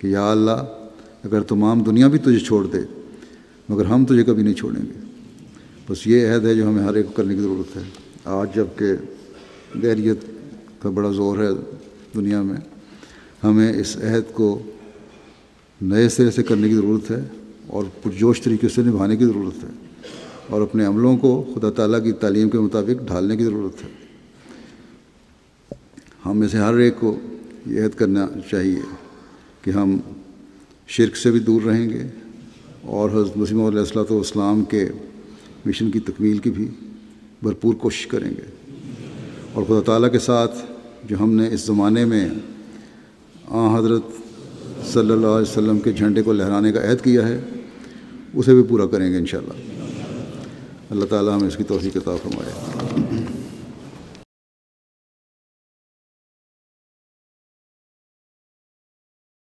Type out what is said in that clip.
कि या अल्लाह, अगर तमाम दुनिया भी तुझे छोड़ दे मगर हम तुझे कभी नहीं छोड़ेंगे। बस ये अहद है जो हमें हर एक को करने की ज़रूरत है। आज जबकि गैरियत का बड़ा ज़ोर है दुनिया में, हमें इस अहद को नए सिरे से करने की ज़रूरत है और पुरजोश तरीके से निभाने की ज़रूरत है और अपने अमलों को खुदा ताला की तालीम के मुताबिक ढालने की ज़रूरत है। हम में से हर एक को यह अहद करना चाहिए कि हम शिर्क से भी दूर रहेंगे और हज़रत मसीह मौऊद अलैहिस्सलाम के मिशन की तकमील की भी भरपूर कोशिश करेंगे और खुदा ताला के साथ जो हमने इस ज़माने में हज़रत सल्लल्लाहु अलैहि वसल्लम के झंडे को लहराने का अहद किया है उसे भी पूरा करेंगे इंशाअल्लाह। अल्लाह ताला हमें इसकी तौफीक अता फरमाए।